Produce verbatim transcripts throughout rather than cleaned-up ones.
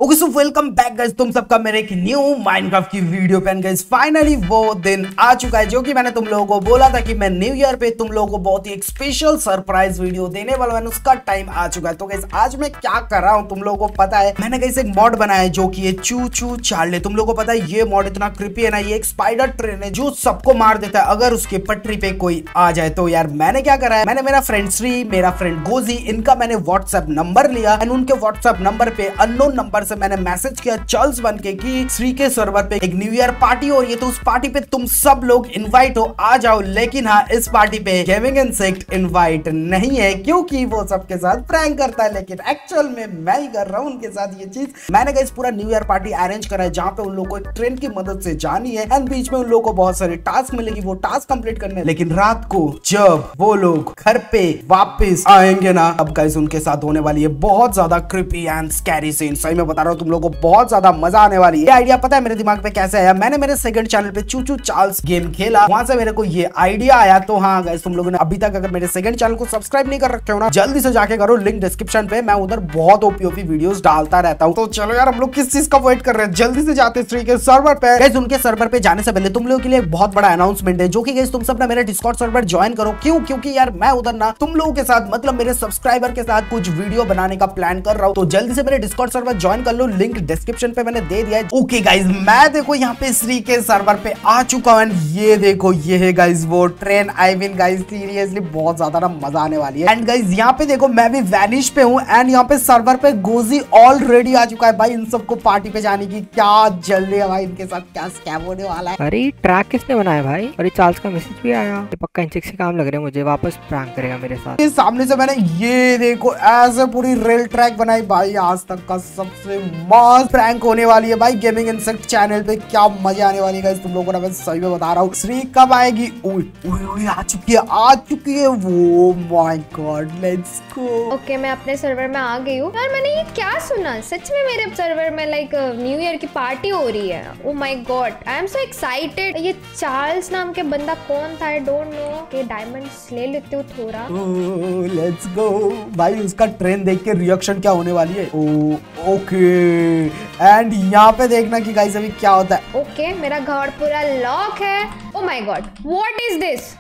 Okay so welcome back guys, तुम सबका मेरे एक न्यू माइनक्राफ्ट की वीडियो पे। गाइस फाइनली वो दिन आ चुका है जो कि मैंने तुम लोगों को बोला था कि मैं न्यू ईयर पे तुम लोगों को बहुत ही एक स्पेशल सरप्राइज वीडियो देने वाला हूं। उसका टाइम आ चुका है। तो गाइस आज मैं क्या कर रहा हूं तुम लोगों को पता है, मैंने गाइस एक मॉड बनाया है जो कि ये चू चू चार्ली। तुम लोगों को पता है ये मॉड इतना क्रिपी है ना, ये एक स्पाइडर ट्रेन है जो सबको मार देता है अगर उसके पटरी पे कोई आ जाए। तो यार मैंने क्या करा है, मैंने मेरा फ्रेंड श्री, मेरा फ्रेंड गोजी, इनका मैंने व्हाट्सएप नंबर लिया एंड उनके व्हाट्सएप नंबर पे अननोन नंबर से मैंने मैसेज किया चार्ल्स बन के कि श्री के सर्वर पे एक न्यू ईयर पार्टी हो रही है, तो उस पार्टी पे तुम सब लोग इनवाइट हो, आ जाओ। लेकिन हाँ, इस पार्टी पे गेमिंग इंसेक्ट इनवाइट नहीं है क्योंकि वो सबके साथ प्रैंक करता है, लेकिन एक्चुअल में मैं ही कर रहा हूँ उनके साथ ये चीज। मैंने गाइस पूरा न्यू ईयर पार्टी अरेंज करा है जहाँ पे उन लोगों को एक ट्रेन की मदद से जानी है एंड बीच में उन लोगों को बहुत सारे टास्क मिलेगी, वो टास्क कंप्लीट करने हैं। लेकिन रात को जब वो लोग घर पे वापस आएंगे ना, अब गाइस उनके साथ होने वाली है बहुत ज्यादा क्रिपी एंड स्कैरी सीन। सही में बता रहा हूँ तुम लोगों को बहुत ज्यादा मजा आने वाली है। ये आइडिया पता है मेरे दिमाग पे कैसे आया, मैंने मेरे सेकंड चैनल पे चू चू चार्ल्स गेम खेला, वहां से मेरे को ये आइडिया आया। तो हाँ गाइस, तुम लोगों ने अभी तक अगर मेरे सेकंड चैनल को सब्सक्राइब नहीं कर रखे हो ना, जल्दी से जाके करो, लिंक डिस्क्रिप्शन पे, मैं उधर बहुत ओपी ओपी वीडियोस डालता रहता हूँ। तो चलो यार, हम लोग किस चीज का वेट कर रहे हैं, जल्दी से जाते श्री के सर्वर पे। गाइस उनके सर्वर पे जाने से पहले तुम लोगों के लिए एक बहुत बड़ा अनाउंसमेंट है जो कि गाइस तुम सब ना मेरे डिस्कॉर्ड सर्वर ज्वाइन करो। क्यों? क्योंकि यार मैं उधर ना तुम लोगों के साथ, मतलब मेरे सब्सक्राइबर के साथ कुछ वीडियो बनाने का प्लान कर रहा हूँ। तो जल्दी से मेरे डिस्कॉर्ड सर्वर ज्वाइन कर लो, लिंक डिस्क्रिप्शन पे मैंने दे दिया है। ओके गाइस, मैं देखो यहाँ पे श्री के सर्वर पे आ चुका हूँ। ये देखो ये है गाइस वो train. I mean guys seriously बहुत ज्यादा ना मजा आने वाली है। एंड गाइस यहाँ पे देखो मैं भी वैनिश पे हूँ एंड यहाँ पे सर्वर पे गोजी ऑलरेडी आ चुका है। भाई इन सबको पार्टी पे जाने की क्या जल्दी है भाई, इनके साथ क्या स्कैम होने वाला है। अरे ट्रैक किसने बनाया भाई? अरे चार्ल्स का मैसेज भी आया, ये पक्का इंसेक्ट से काम लग रहा है, मुझे वापस प्रैंक करेगा मेरे साथ। ये सामने से मैंने ये देखो ऐसे पूरी रेल ट्रैक बनाई भाई, आज तक का सबसे मस्त प्रैंक होने वाली है भाई गेमिंग इंसेक्ट चैनल पे। क्या मजा आने वाली है तुम लोगों को, मैं सही में बता रहा हूँ। श्री कब आएगी? ओए ओए ओए आ चुकी है, आ चुकी है वो। My God, let's go. Okay मैं अपने सर्वर में आ गई हूँ। यार मैंने ये क्या सुना, सच में मेरे सर्वर में लाइक न्यू ईयर की पार्टी हो रही है। Oh my God, I am so excited. ये चार्ल्स नाम के बंदा कौन था? I don't know. के डायमंड्स ले लेते हो थोड़ा। लेट्स गो भाई, उसका ट्रेन देख के रिएक्शन क्या होने वाली है। ओ ओके, एंड यहाँ पे देखना कि गाइस अभी क्या होता है। ओके okay, मेरा घर पूरा लॉक है। Oh my God, what is this?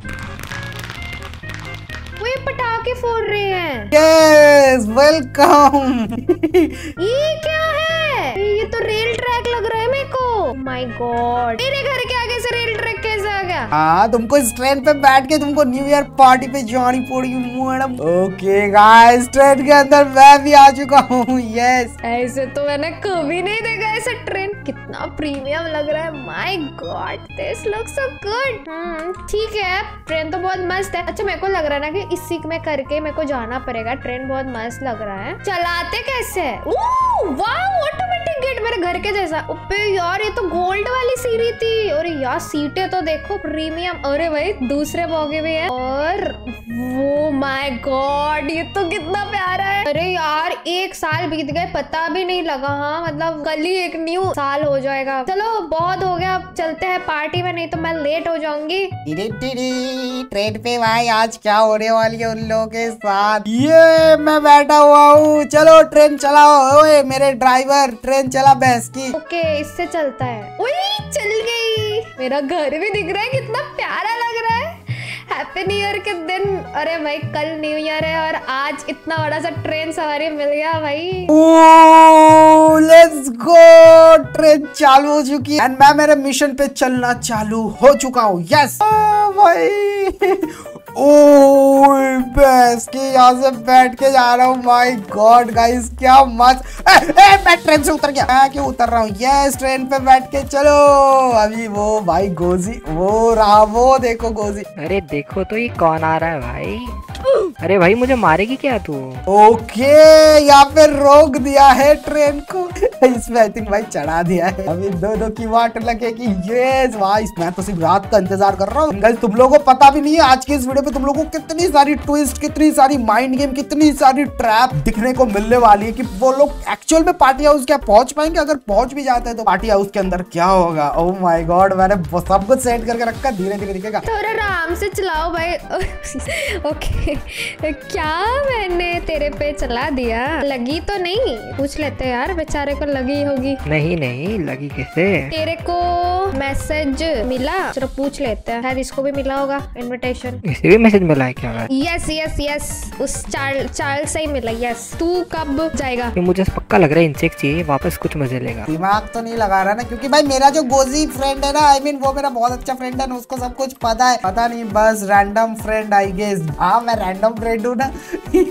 वो ये पटाखे फोड़ रहे हैं। Yes welcome. ये क्या है? ये तो रेल ट्रैक लग रहा है मेरे को। माय गॉड, मेरे घर के आगे से रेल ट्रैक कैसे आ गया? हाँ, तुमको इस ट्रेन पे बैठ के तुमको न्यू ईयर पार्टी पे जानी पड़ी मैडम। ओके गाइस, ट्रेन के अंदर मैं भी आ चुका हूँ। यस, ऐसे तो मैंने कभी नहीं देखा ऐसा ट्रेन। कितना प्रीमियम लग रहा है। My God, this looks so good. Hmm ठीक है, ट्रेन तो बहुत मस्त है। अच्छा मेरे को लग रहा है ना कि इसी में करके मेरे को जाना पड़ेगा। ट्रेन बहुत मस्त लग रहा है। चलाते कैसे है? ओह वाओ, ऑटोमेटिक गेट मेरे घर के जैसा। ओपे यार, ये तो गोल्ड वाली सीढ़ी थी। अरे यार सीटें तो देखो प्रीमियम। अरे भाई दूसरे बोगे भी है। और वो माय गॉड, ये तो कितना प्यारा है। अरे यार एक साल बीत गए पता भी नहीं लगा। हाँ मतलब कल ही एक न्यू साल हो जाएगा। चलो बहुत हो गया, अब चलते हैं पार्टी में, नहीं तो मैं लेट हो जाऊंगी। ट्रेन पे भाई आज क्या होने वाली है उन लोगों के साथ। ये मैं बैठा हुआ हूँ, चलो ट्रेन चलाओ। ओए मेरे ड्राइवर, ट्रेन चला भैंस की। ओके इससे चलता है। ओए चल गई। मेरा घर भी दिख रहा है, कितना प्यारा लग रहा है। हैप्पी न्यू ईयर के दिन। अरे भाई कल न्यू ईयर है और आज इतना बड़ा सा ट्रेन सवारी मिल गया भाई। ओह लेट्स गो, ट्रेन चालू हो चुकी है एंड मैं मेरे मिशन पे चलना चालू हो चुका हूँ। यस भाई। ओह बस के यहाँ से बैठ के जा रहा हूँ। माय गॉड गाइस क्या मस्त। ए, ए, मैं ट्रेन से उतर गया। मैं क्यों उतर रहा हूँ? यस ट्रेन पे बैठ के चलो। अभी वो भाई गोजी, वो रहा, वो देखो गोजी। अरे देखो तो ये कौन आ रहा है भाई? अरे भाई मुझे मारेगी क्या तू? ओके यहाँ पे रोक दिया है ट्रेन को। इसमें आई थिंक भाई चढ़ा दिया है। अभी दो दो की वाट लगेगी। यस भाई, मैं तो सिर्फ रात का इंतजार कर रहा हूँ। तुम लोगों को पता भी नहीं है आज के इस वीडियो पे तुम लोगों को कितनी सारी ट्विस्ट, कितनी सारी माइंड गेम, कितनी सारी ट्रैप दिखने को मिलने वाली है कि वो लोग एक्चुअल में पार्टी हाउस क्या पहुंच पाएंगे। अगर पहुंच भी जाते हैं तो पार्टी हाउस के अंदर क्या होगा। ओह माय गॉड, मैंने सब कुछ सेट करके रखा, धीरे धीरे दिखेगा। थोड़ा आराम से चलाओ भाई। ओके क्या मैंने तेरे पे चला दिया? लगी तो नहीं? पूछ लेते यार, बेचारे को लगी होगी। नहीं नहीं, लगी किसे? तेरे को मैसेज मिला? चलो पूछ लेते हैं, शायद इसको भी मिला होगा इनविटेशन। इसे भी मैसेज मिला है क्या? यस यस यस, उस चार्ल चार्ल से ही मिला। यस, तू कब जाएगा? मुझे पक्का लग रहा है इंसेक्ट चाहिए, वापस कुछ मजे लेगा। दिमाग तो नहीं लगा रहा ना, क्योंकि भाई मेरा जो गोजी फ्रेंड है ना, आई I मीन mean, वो मेरा बहुत अच्छा फ्रेंड है ना, उसको सब कुछ पता है। पता नहीं, बस रैंडम फ्रेंड आई गेस। हाँ मैं रैंडम फ्रेंड हूँ ना।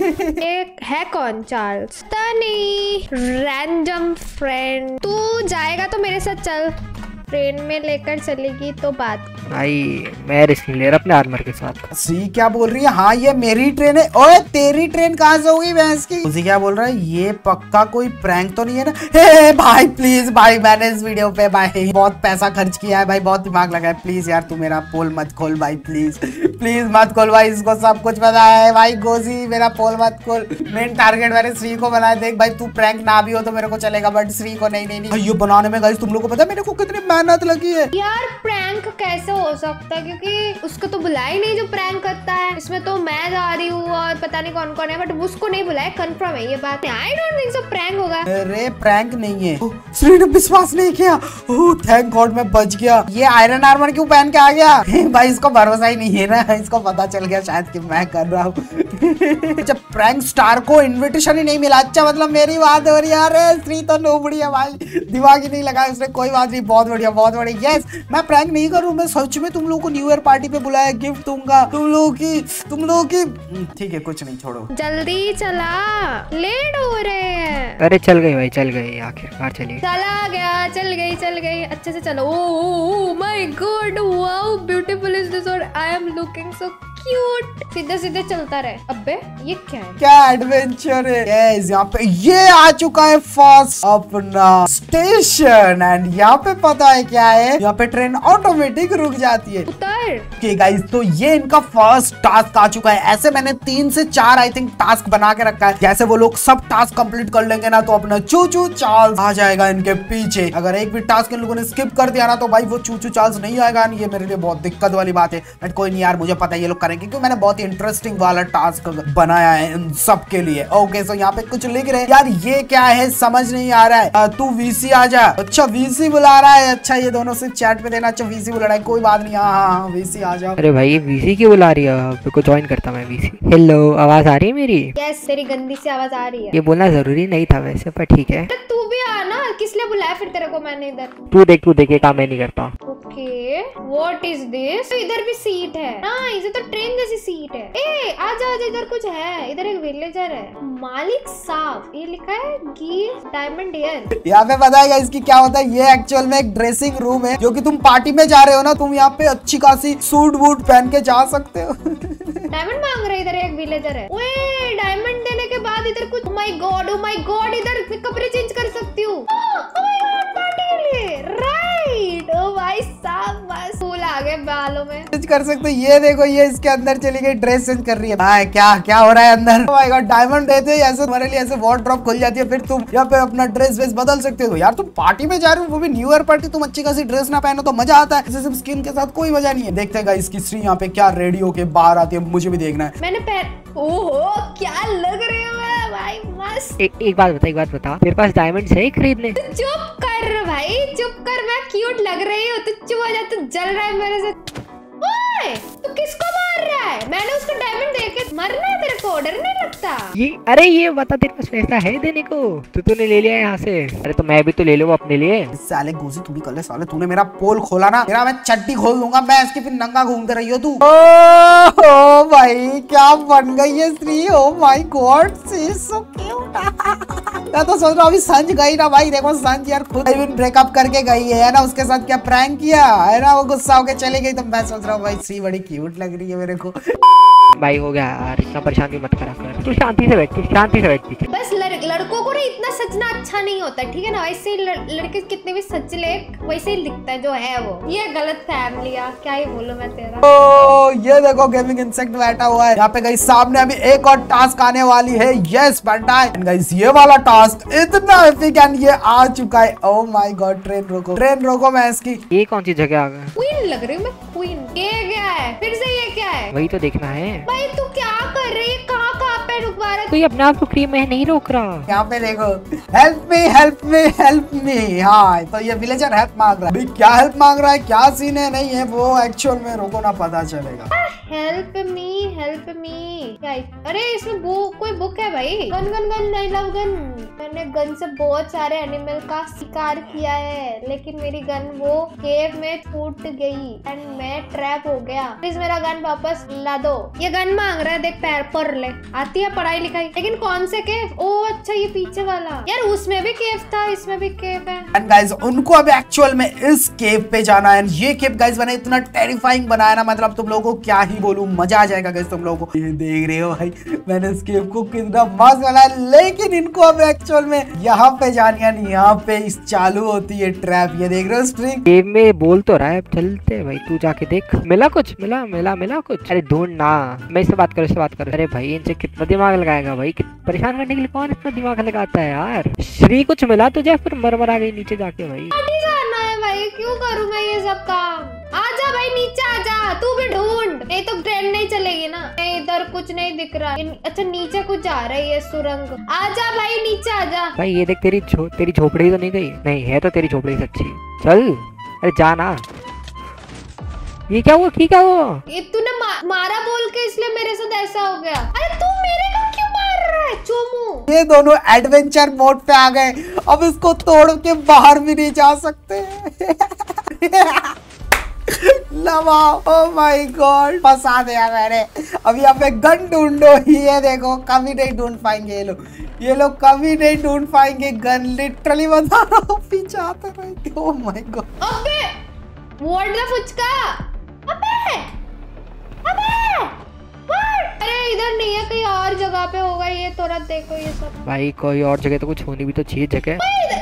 एक है कौन? चार्ल्स? पता नहीं, रैंडम फ्रेंड। तू जाएगा तो मेरे साथ चल, ट्रेन में लेकर चलेगी तो बात। भाई मैं रिस्क नहीं ले रहा अपने आर्मर के साथ। सी क्या बोल रही है? हाँ ये मेरी ट्रेन है। ओए तेरी ट्रेन कहाँ से होगी भैंस की? उसी क्या बोल रहा है? ये पक्का कोई प्रैंक तो नहीं है ना? हे भाई प्लीज भाई, मैंने इस वीडियो पे भाई बहुत पैसा खर्च किया है भाई, बहुत दिमाग लगा है। प्लीज यार तू मेरा पोल मत खोल भाई, प्लीज प्लीज मत खोल भाई, इसको सब कुछ पता है भाई। गोजी मेरा पोल मत खोल। मेन टारगेट मैंने श्री को बनाया। देख भाई तू प्रैंक ना भी हो तो मेरे को चलेगा, बट श्री को नहीं नहीं नहीं। ये बनाने में गाइस तुम लोग को पता है मेरे को कितनी मेहनत लगी है यार। प्रैंक कैसे हो सकता है, क्योंकि उसको तो बुलाया ही नहीं जो प्रैंक करता है। इसमें तो मैं जा रही हूँ और पता नहीं कौन कौन है, बट उसको नहीं बुलाया, कंफर्म है ये बात। I don't think so prank होगा। अरे प्रैंक नहीं है। श्री ने विश्वास नहीं किया। ओह थैंक गॉड मैं बच गया। ये आयरन आर्मर क्यों पहन के आ गया? भाई इसको भरोसा ही नहीं है ना, इसको पता चल गया शायद कि मैं कर रहा हूँ। जब प्रैंक स्टार को इनविटेशन ही नहीं मिला, अच्छा मतलब मेरी बात हो रही है। अरे श्री तो नोबड़ी है भाई, दिमाग ही नहीं लगा उसने। कोई बात नहीं, बहुत बढ़िया बहुत बढ़िया। यस मैं प्रैंक नहीं करूँ, मैं सच में तुम लोगों को न्यू ईयर पार्टी पे बुलाया, गिफ्ट दूंगा तुम लोगों की तुम लोगों की ठीक है कुछ नहीं, छोड़ो। जल्दी चला, लेट हो रहे हैं। अरे चल गई भाई, चल गई, आखिरकार चली। चला गया, चल गई चल गई, अच्छे से चलो। Oh my God, wow beautiful is this और I am looking so cute. सीधे सीधे चलता रहे। अबे ये क्या है? क्या एडवेंचर है? yes, यहाँ पे ये आ चुका है फर्स्ट अपना स्टेशन एंड यहाँ पे पता है क्या है? यहाँ पे ट्रेन ऑटोमेटिक रुक जाती है। उतर। okay, गाइस तो ये इनका फर्स्ट टास्क आ चुका है। ऐसे मैंने तीन से चार आई थिंक टास्क बना के रखा है। जैसे वो लोग सब टास्क कंप्लीट कर लेंगे ना तो अपना चूचू चार्ल्स आ जाएगा इनके पीछे। अगर एक भी टास्क इन लोगों ने स्किप कर दिया ना तो भाई वो चूचू चार्ल्स नहीं आएगा। ये मेरे लिए बहुत दिक्कत वाली बात है, बट कोई नहीं यार, मुझे पता है ये लोग करेंगे क्योंकि मैंने बहुत ही इंटरेस्टिंग वाला टास्क बनाया है इन सब के लिए। ओके सो यहाँ पे कुछ लिख रहे हैं यार, ये क्या है समझ नहीं आ रहा है। आ, तू वीसी आ जा। अच्छा वीसी बुला रहा है, अच्छा ये दोनों सिर्फ चैट पे देना। अच्छा वीसी बुला रहा है, कोई बात नहीं। हाँ हाँ हाँ वीसी आ जाओ। अरे भाई ये वीसी क्यों बुला रही है? मेरे को ज्वाइन करता मैं वीसी। हेलो आवाज आ रही है मेरी? यस तेरी गंदी सी आवाज आ रही है। ये बोलना जरूरी नहीं था वैसे, पर ठीक है। तू भी आना, किस लिए बुलाया फिर तेरे को मैंने इधर? तू देख तू देख, ये काम मैं नहीं करता। Okay what is this? इधर भी सीट है। हाँ इसे तो ट्रेन जैसी सीट है। ए आजा आजा, इधर कुछ है। इधर एक विलेजर है, मालिक साफ, ये लिखा है गिव डायमंड एयर। यहाँ पे बताएगा इसकी क्या होता है। ये एक्चुअल में एक ड्रेसिंग रूम है, जो कि तुम पार्टी में जा रहे हो ना, तुम यहाँ पे अच्छी खासी सूट वूट पहन के जा सकते हो। डायमंड मांग रहे, इधर एक विलेजर है। ओए डायमंड देने के बाद इधर कुछ, my God oh my God, इधर कपड़े चेंज कर सकती हूँ। राइट, ओ भाई साहब बस फूल आ गए बालों में। चेंज कर सकते। ये देखो ये इसके अंदर चली गई, ड्रेस चेंज कर रही है। भाई क्या क्या हो रहा है अंदर? oh my God, डायमंड देते हैं ऐसे तुम्हारे लिए, ऐसे वार्डरोब खुल जाती है, फिर तुम यहाँ पे अपना ड्रेस वेस बदल सकते हो। यार तुम पार्टी में जा रहे हो, वो भी न्यू ईयर पार्टी, तुम अच्छी खासी ड्रेस ना पहनो तो मजा आता है। ऐसे सिर्फ स्किन के साथ कोई मजा नहीं है। देखते हैं इसकी श्री यहाँ पे क्या रेडी होके बाहर आती है, मुझे भी देखना है। मैंने पहन, ओहो क्या लग रही हूँ मैं भाई, मस्त। एक एक बात बता एक बात बता मेरे पास डायमंड है खरीदने? चुप कर भाई चुप कर, मैं क्यूट लग रही हूँ, तू चुप हो जा, तू जल रहा है मेरे से। ओए तू किसको मार रहा है? मैंने उसको डायमंड दे के मरना है तेरे को, डर नहीं लगता? ये अरे ये बता तेरे पास पैसा है देने को? तू तूने ले लिया यहाँ से? अरे तो मैं भी तो ले लूँ अपने लिए। साले गोजी तू भी कर ले साले, तूने मेरा पोल खोला ना, मेरा मैं चट्टी खोल दूंगा मैं इसकी, फिर नंगा घूमते रही हो तू। ओ भाई क्या बन गई है Shri, oh my God she is so cute. मैं तो सोच रहा हूँ अभी संज गई ना भाई, देखो संज यार खुद ब्रेकअप करके गई है ना, उसके साथ क्या प्रैंक किया है ना, वो गुस्सा होके चली गई। तो मैं सोच रहा हूँ भाई श्री बड़ी क्यूट लग रही है मेरे को। भाई हो गया यार, इतना परेशान भी मत करा कर, तू शांति से बैठ, तू शांति से बैठ पीछे। बस लड़, लड़कों को ना इतना सचना अच्छा नहीं होता, ठीक है ना? वैसे लड़, लड़के कितने भी सच ले वैसे ही दिखता है जो है वो। ये गलत फैमिली है, क्या ही बोलूं मैं तेरा। ओ ये देखो गेमिंग इंसेक्ट बैठा हुआ है यहाँ पे। गाइस सामने अभी एक और टास्क आने वाली है। यस बंटा है गाइस, ये वाला टास्क इतना एपिक एंड ये आ चुका है। ओ माय गॉड ट्रेन रोको, ट्रेन रोको मैं इसकी। ये कौन सी जगह आ गई? क्वीन लग रही हूँ मैं, क्वीन। ये क्या है फिर से? ये क्या है? वही तो देखना है। भाई तू क्या कर रही है? कहाँ कहाँ पे रुकवा रहा है? कोई अपने आप को फ्री में नहीं रोक रहा। यहाँ पे देखो, help me help me help me. हाँ तो ये विलेजर हेल्प मांग रहा है। भाई क्या हेल्प मांग रहा है, क्या सीन है, नहीं है वो एक्चुअल में, रुको ना पता चलेगा। हेल्प मी हेल्प मी क्या? अरे इसमें वो कोई बुक है भाई। Gun gun gun I love gun. मैंने गन से बहुत सारे एनिमल का शिकार किया है, लेकिन मेरी गन वो केव में छूट गई एंड मैं ट्रैप हो गया। प्लीज मेरा गन वापस ला दो। ये गन मांग रहा है, देख पैर पर ले। आती है पढ़ाई लिखाई, लेकिन कौन से केव? ओ अच्छा ये पीछे वाला। यार उसमें भी केव था, इसमें भी केव है। एंड गाइस उनको अभी एक्चुअल में इस केव पे जाना है। ये केव गाइस मैंने इतना टेरिफाइंग बनाया ना, मतलब तुम लोगों को क्या ही बोलूं, मजा आ जाएगा गाइस तुम लोगों को। ये देख रहे हो भाई मैंने इस केव को कितना मस्त बनाया, लेकिन इनको अब एक्चुअल में यहाँ पे जानी है, नहीं यहाँ पे इस चालू होती है ट्रैप। ये देख रहे हो स्ट्रिंग, गेम में बोल तो रहा है, चलते भाई तू जाके देख। मिला कुछ? मिला मिला मिला कुछ? अरे ढूंढ ना, मैं इससे बात करूँ इससे बात करूँ। अरे भाई इनसे कितना दिमाग लगाएगा भाई, परेशान करने के लिए कौन इतना दिमाग लगाता है यार। श्री कुछ मिला तुझे? फिर मरमर आ गई नीचे जाके भाई। जाना है भाई, क्यों करूँ मैं ये सब काम? आजा भाई नीचे आजा, तू भी ढूंढ, नहीं तो ट्रेन नहीं चलेगी ना। नहीं इधर कुछ नहीं दिख रहा। अच्छा नीचे कुछ जा रही है सुरंग। आजा भाई नीचे आजा। भाई ये देख तेरी झो, तेरी झोपड़ी तो नहीं गई? नहीं है तो तेरी झोपड़ी सच्ची। चल अरे जाना। ये क्या हुआ? ठीक है वो ये तूने मा, मारा बोल के इसलिए मेरे साथ ऐसा हो गया। अरे तू मेरे को क्यों मार रहा है चोमू? ये दोनों एडवेंचर मोड पे आ गए, अब इसको तोड़ के बाहर भी नहीं जा सकते। लवा, ओह माय गॉड, फंसा दिया मैंने। अब यहाँ पे गन ढूंढो। ये देखो कभी नहीं ढूंढ पाएंगे ये लोग, ये लोग कभी नहीं ढूंढ पाएंगे गन, लिटरली बता रहा हूँ, पीछे आते रहेंगे। ओह माय गॉड, अबे व्हाट द फुचका? अबे अबे व्हाट? अरे इधर नहीं है, कहीं और जगह पे होगा ये। तुरंत देखो ये सब भाई, कोई और जगह तो कुछ होनी भी तो चाहिए जगह।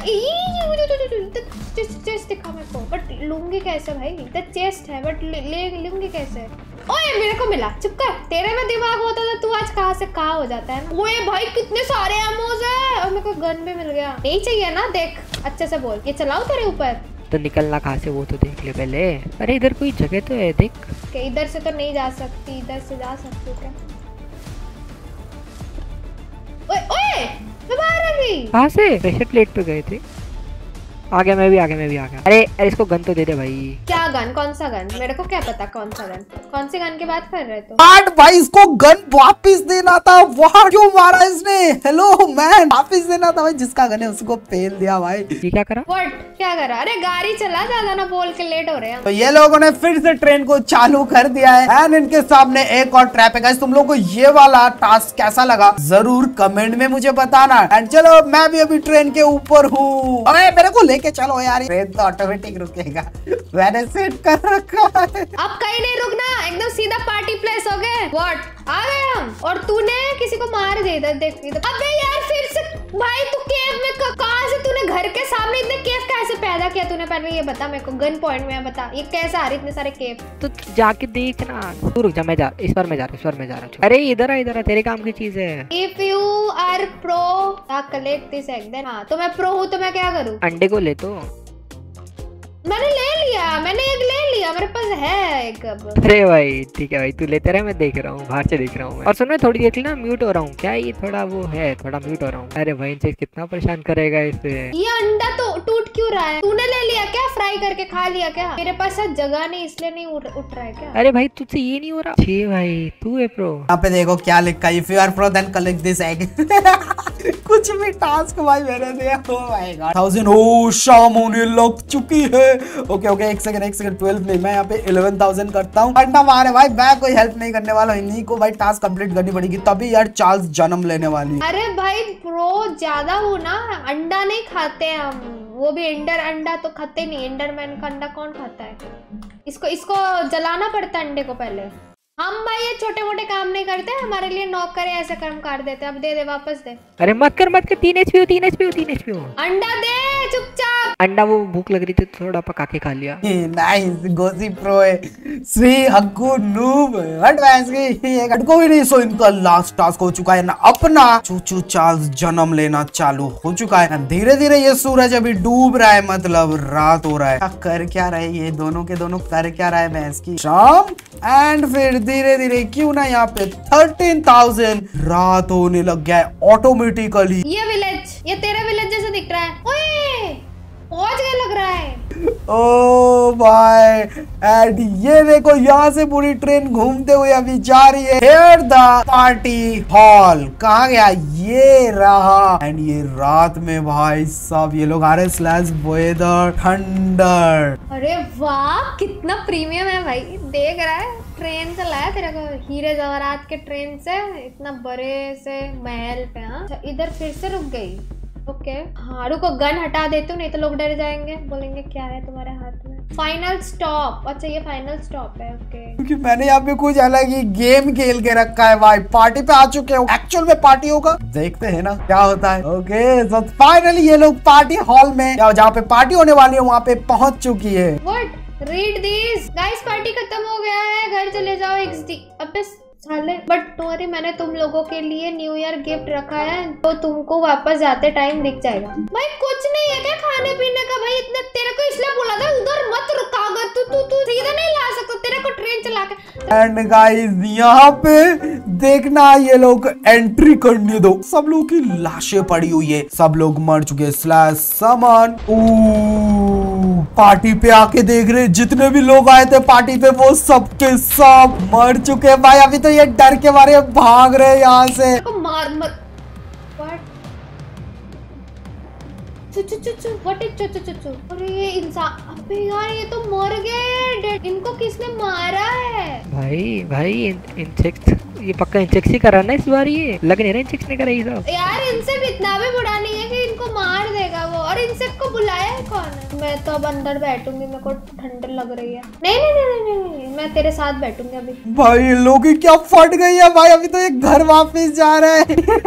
चेस्ट दिखा मेरे को, बट लूंगी कैसे भाई? द चेस्ट है बट ले, ले लूंगी कैसे? ओए मेरे को मिला, चुप कर। तेरे में दिमाग होता था, तू आज कहाँ से कहाँ हो जाता है ना। ओए भाई कितने सारे एमोज है, और मेरे को गन भी मिल गया। नहीं चाहिए ना, देख अच्छे से बोल। ये चलाओ तेरे ऊपर तो निकलना कहाँ से वो तो देख ले पहले। अरे इधर कोई जगह तो है देख। के इधर से तो नहीं जा सकती, इधर से जा सकती हूँ क्या? ओए ओए मैं बाहर आ गई। कहाँ से? प्रेशर प्लेट पे गए थे। आ गया मैं भी आ गया मैं भी आ गया। अरे अरे इसको गन तो दे दे भाई। क्या गन? कौन सा गन? मेरे को क्या पता कौन सा गन? कौन सी गन की बात कर रहे तो? आठ भाई इसको गन वापस देना था। वाह क्यों मारा इसने? हेलो मैन, वापस देना था भाई, जिसका गन है उसको फेल दिया भाई। ये क्या करा? व्हाट क्या करा? अरे गाड़ी चला, ज्यादा ना बोल के, लेट हो रहे हैं। तो ये लोगों ने फिर से ट्रेन को चालू कर दिया है एंड इनके सामने एक और ट्रैप है गाइस। तुम लोगों को ये वाला टास्क कैसा लगा जरूर कमेंट में मुझे बताना। एंड चलो मैं भी अभी ट्रेन के ऊपर हूँ। अरे मेरे को लेके चलो यार, ट्रेन तो ऑटोमेटिक रुकेगा, मैंने सेट कर रखा है। अब कहीं नहीं रुकना, एकदम सीधा पार्टी प्लेस हो गए। व्हाट आ गए हम, और तूने किसी को मार दिया। देख इधर। अबे यार फिर से भाई, तू केव में कहाँ से? तूने घर के सामने इतने केव कैसे पैदा किया तूने? पहले ये बता मेरे को, गन पॉइंट में बता, ये कैसे आ रहे इतने सारे केव? तो जाके देखना। तू रुक जा, मैं जा इस बार मैं जा रहा हूँ, इस बार मैं जा रहा हूँ। अरे इधर आ इधर आ, तेरे काम की चीज है। If you are pro collect this egg, then हाँ तो मैं प्रो हूँ तो मैं क्या करूँ? अंडे को ले तो। मैंने ले लिया, मैंने एक ले लिया, मेरे पास है एक अब। अरे भाई ठीक है भाई, तू लेते रहे, मैं देख रहा हूँ, बाहर से देख रहा हूँ। और सुन मैं थोड़ी देर ना म्यूट हो रहा हूँ। क्या ये थोड़ा वो है, थोड़ा म्यूट हो रहा हूँ। अरे भाई इनसे कितना परेशान करेगा इसे। ये अंडा तो टूट क्यों रहा है? तूने ले लिया क्या? फ्राई करके खा लिया क्या? मेरे पास जगह नहीं इसलिए नहीं उठ, उठ रहा है क्या? अरे भाई तुझसे ये नहीं हो रहा। छे भाई तू है प्रो। यहाँ पे देखो क्या लिखा है, if you are pro then collect this egg. कुछ भी टास्क भाई मैंने दिया। ओह माय गॉड, थाउजेंड ओ शाम होने लग चुकी है। ओके ओके एक सेकंड एक सेकंड, ट्वेल्व नहीं, मैं यहाँ पे इलेवन थाउजेंड करता हूँ। अंडा मारे भाई, मैं कोई हेल्प नहीं करने वाला, इन्हीं को भाई टास्क कंप्लीट करनी पड़ेगी, तभी यार चार्ल्स जन्म लेने वाली। अरे भाई प्रो ज्यादा हो ना, अंडा नहीं खाते हम, वो भी इंडर अंडा तो खाते नहीं। इंडरमैन का अंडा कौन खाता है? इसको इसको जलाना पड़ता है अंडे को पहले। हम भाई ये छोटे मोटे काम नहीं करते, हमारे लिए नौकर ऐसे काम कर देते। अब दे दे, वापस दे। अरे मत कर मत कर, तीन एचपी हो तीन एचपी हो तीन एचपी हो। अंडा दे चुपचाप, अंडा वो भूख लग रही थी तो थोड़ा पका के खा लिया। नाइस गोसी प्रो है। श्री हक्कू नूब हट भैंस की, एक हटको भी नहीं। सो इनका लास्ट टास्क हो चुका है ना, अपना चूचू चार्ल्स जन्म लेना चालू हो चुका है। धीरे धीरे ये सूरज अभी डूब रहा है, मतलब रात हो रहा है। कर क्या रहे ये दोनों के दोनों, कर क्या रहा है भैंस की, शाम एंड फिर धीरे धीरे क्यों ना यहाँ पे थर्टीन थाउजेंड रात होने लग गया है ऑटोमेटिकली। ये विलेज, ये तेरा विलेज जैसा दिख रहा है। ओए पहुंच गया लग रहा है। ओ भाई एंड ये देखो यहाँ से पूरी ट्रेन घूमते हुए अभी जा रही है। हियर द पार्टी हॉल कहाँ गया, ये रहा। एंड ये रात में भाई सब ये लोग आ रहे स्लैश वेदर थंडर। अरे वाह कितना प्रीमियम है भाई, देख रहा है ट्रेन से लाया तेरे को हीरे जवाहरात के ट्रेन से इतना बड़े से महल पे। हाँ इधर फिर से रुक गई। ओके हाँ रुको, गन हटा देती हूँ नहीं तो लोग डर जाएंगे, बोलेंगे क्या है तुम्हारे हाथ में। फाइनल स्टॉप, अच्छा ये फाइनल स्टॉप है। ओके क्योंकि मैंने यहाँ पे कुछ अलग ही गेम खेल के रखा है भाई। पार्टी पे आ चुके हो, एक्चुअल में पार्टी होगा, देखते हैं ना क्या होता है। ओके सो फाइनली ये लोग पार्टी हॉल में जहाँ पे पार्टी होने वाली है वहाँ पे पहुंच चुकी है। What read this guys, party खत्म हो गया है, घर चले जाओ एक्सडी। अबे साले, बट टोरी मैंने तुम लोगों के लिए न्यू ईयर गिफ्ट रखा है तो तुमको वापस जाते टाइम दिख जाएगा। भाई कुछ नहीं है क्या खाने पीने का भाई, इतने तेरे को इसलिए बोला था उधर मत रुका, तू तू तू सीधा नहीं ला सकता, तेरे को ट्रेन चला के। एंड गाइस यहाँ पे देखना ये लोग एंट्री करने दो, सब लोग की लाशें पड़ी हुई है, सब लोग मर चुके स्लैश सामान। पार्टी पे आके देख रहे जितने भी लोग आए थे पार्टी पे वो सब के सब मर चुके भाई। अभी तो ये डर के मारे भाग रहे यहाँ से। मार मत चु चु चु चु व्हाट इज चु चु चु चु। अरे ये इंसान, अबे यार ये तो मर गए, इनको किसने मारा है भाई? भाई इंसेक्ट, ये पक्का इंसेक्ट ही करा ना इस बार, ये लग नहीं रहा इंसेक्ट ने करा ये सब। यार इनसे भी इतना भी बुरा नहीं है कि इनको मार देगा वो। और इंसेक्ट को बुलाया है कौन? मैं तो अब अंदर बैठूंगी, मेरे को ठंड लग रही है। नहीं नहीं नहीं नहीं, नहीं मैं तेरे साथ बैठूंगी अभी। भाई लोग क्या फट गई है भाई, अभी तो ये घर वापस जा रहे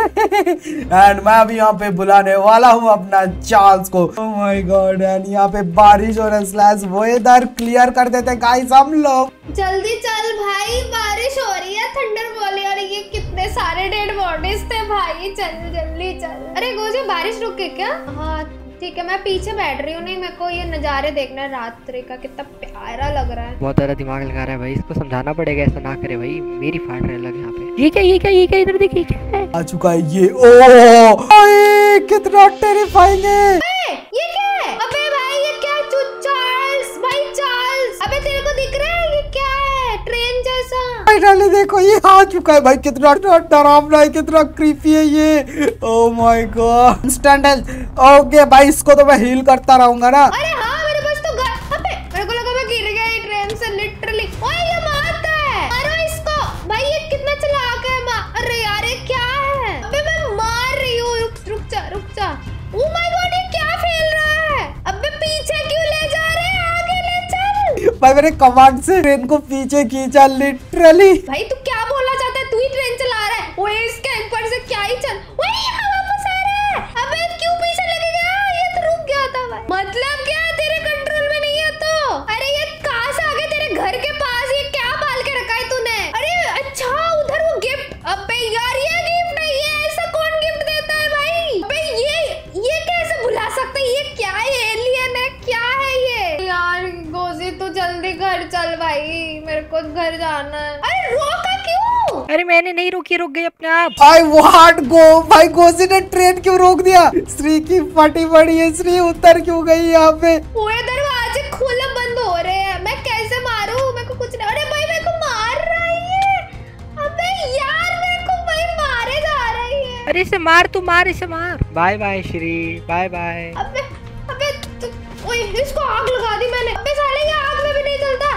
हैं। एंड मैं अभी यहाँ पे बुलाने वाला हूँ अपना चार्ल्स को। ओह माय गॉड, एंड यहाँ पे बारिश और स्लैश वेदर क्लियर कर देते गाइस हम लोग। जल्दी चल भाई, बारिश हो रही है, थंडर बोली। और ये कितने सारे डेड बॉडीज थे भाई, चल जल्दी चल। अरे गोजे बारिश रुक गई क्या? हाँ ठीक है, मैं पीछे बैठ रही हूँ। नहीं मेरे को ये नज़ारे देखना है रात्रि का, कितना प्यारा लग रहा है। बहुत ज्यादा दिमाग लगा रहा है भाई, इसको समझाना पड़ेगा ऐसा ना करे भाई, मेरी फाट रहे लग यहाँ पे। ये क्या ये क्या ये क्या इधर देखिए क्या है? आ चुका है ये। ओह भाई कितना टेरिफाइंग है। ये क्या है? अबे भाई ये क्या? चार्ल्स भाई चार्ल्स, अबे तेरे को दिख रहा है ये क्या है? ट्रेन जैसा। फाइनली देखो ये आ चुका है भाई, कितना डरावना है, कितना क्रीपी है ये। Oh my God, instant health. Okay भाई इसको तो मैं हील करता रहूंगा ना। अरे हाँ मेरे पास तो ग... अबे मेरे को लगा मैं गिर गया ये ट्रेन से लिटरली। ओए ये मारता है, मारो इसको भाई, ये कितना चालाक है। मां, अरे यार ये क्या है? अबे मैं मार रही हूँ, रुक रुक जा रुक जा। ओह माय गॉड ये क्या फैल रहा है? अबे पीछे क्यों ले जा रहे हैं, आगे ले चल। भाई मैंने कमांड से ट्रेन को पीछे खींचा लिटरली। भाई तू क्या बोलना चाहता है? तू ही ट्रेन चला रहा है। ओए इस कैंपर से क्या ही चल। ओए यहाँ वापस आ रहा है। अबे क्यों पीछे लगे गया? ये तो रुक गया था भाई। मतलब क्या है, तेरे कंट्रोल में नहीं है तो? अरे ये कहाँ से आ गए तेरे घर के पास? ये क्या पाल के रखा है तूने? अरे अच्छा उधर वो गिफ्ट। अबे यार ये गिफ्ट है, ये ऐसा कौन गिफ्ट देता है भाई? अबे ये ये कैसे भुला सकते? ये क्या है? एलियन है क्या है ये? यार गोजी तू जल्दी घर चल भाई, मेरे को घर जाना है। अरे रोका क्यों? अरे मैंने नहीं रोकी, रुक गई अपने आप। भाई व्हाट गो, भाई गोजी ने ट्रेन क्यों रोक दिया? श्री की फटी पड़ी है, श्री उतर क्यों गई यहाँ पे? पूरे दरवाजे खुले बंद हो रहे हैं, मैं कैसे मारूं? मेरे को कुछ नहीं। अरे भाई मेरे को मार रही है। अबे यार मेरे को भाई मारे जा रही है। अरे इसे मार, तू मार इसे मार। Bye bye Shri, bye bye. अबे अबे तु, ओए इसको आग लगा दी मैंने। अबे साले ये आग में भी नहीं जलता।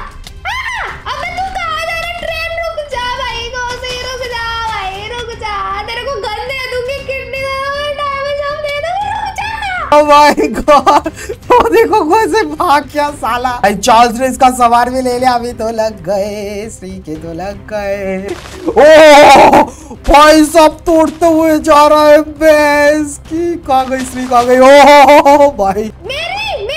अबे तू कहाँ जा रहा है? ट्रेन रुक जा भाई, गोसे रुक जा भाई, रुक जा। तेरे को गन दे दूंगी, किडनी डैमेज हम दे दूंगी, रुक जा। ओह माय गॉड, वो देखो कैसे भाग गया साला। भाई चार्ल्स ने इसका सवार भी ले लिया, अभी तो लग गए, श्री के तो लग गए। ओह भाई सब तोड़ते हुए जा रहा है भैंस की। कहाँ गई श्री, कहाँ गई? ओह भाई मेरी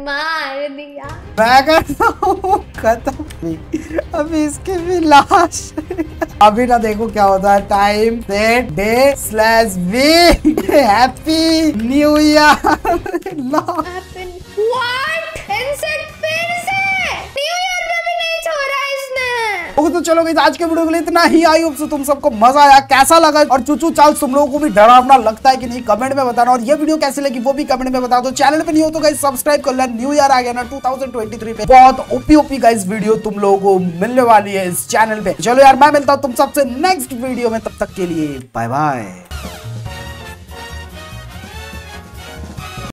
मार दिया। मैं कहता हूँ खत्म, अभी इसकी भी लाश। अभी ना देखो क्या होता है। Time set day slash week, happy new year. What? Insect फिर से न्यू ईयर पे भी नहीं छोड़ा इसने। ओके तो चलो गाइस, आज के वीडियो के लिए इतना ही। आई होप सो तुम सबको मजा आया, कैसा लगा और चूचू चार्ल्स तुम लोगों को भी डरावना लगता है कि नहीं, कमेंट में बताना। और ये वीडियो कैसी लगी वो भी कमेंट में बता दो। चैनल पे नहीं हो तो गाइस सब्सक्राइब कर लेना। न्यू ईयर आ गया ना टू थाउजेंड ट्वेंटी थ्री पे, बहुत ओपी ओपी गाइस वीडियो तुम लोगों को मिलने वाली है इस चैनल पे। चलो यार, मैं मिलता हूँ तुम सबसे नेक्स्ट वीडियो में, तब तक के लिए बाय बाय।